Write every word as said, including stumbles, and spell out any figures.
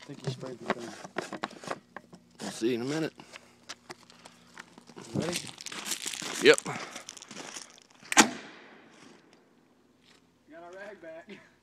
I think you sprayed the thing. We'll see in a minute. Ready? Yep. Got our rag back.